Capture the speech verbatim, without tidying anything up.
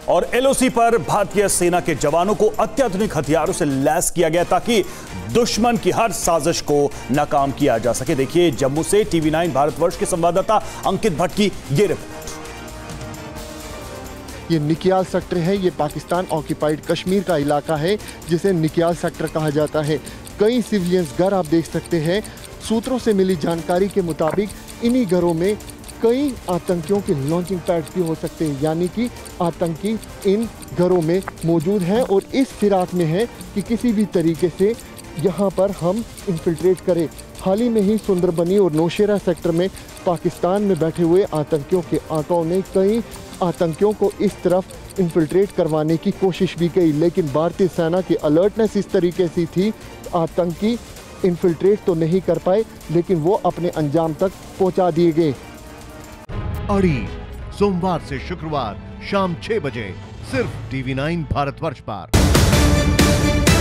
और एलओसी पर भारतीय सेना के जवानों को अत्याधुनिक हथियारों से लैस किया गया ताकि दुश्मन की हर साजिश को नाकाम किया जा सके। देखिए जम्मू से टीवी नाइन भारतवर्ष के संवाददाता अंकित भट्ट की ये रिपोर्ट। ये निकियाल सेक्टर है, ये पाकिस्तान ऑक्यूपाइड कश्मीर का इलाका है जिसे निकियाल सेक्टर कहा जाता है। कई सिविलियंस घर आप देख सकते हैं। सूत्रों से मिली जानकारी के मुताबिक इन्हीं घरों में कई आतंकियों के लॉन्चिंग पैड्स भी हो सकते हैं, यानी कि आतंकी इन घरों में मौजूद हैं और इस फिराक में है कि किसी भी तरीके से यहाँ पर हम इन्फिल्ट्रेट करें। हाल ही में ही सुंदरबनी और नौशेरा सेक्टर में पाकिस्तान में बैठे हुए आतंकियों के आकाओं ने कई आतंकियों को इस तरफ इन्फिल्ट्रेट करवाने की कोशिश भी की, लेकिन भारतीय सेना की अलर्टनेस इस तरीके से थी, आतंकी इन्फिल्ट्रेट तो नहीं कर पाए लेकिन वो अपने अंजाम तक पहुंचा दिए गए। अड़ी सोमवार से शुक्रवार शाम छह बजे सिर्फ टीवी नाइन भारतवर्ष पर।